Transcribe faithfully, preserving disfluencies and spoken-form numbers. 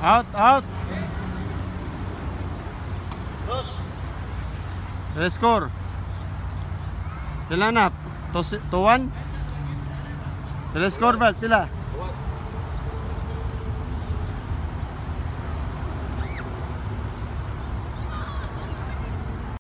Out, out. Dos. The score. Pila na? To one? The score ba? Pila?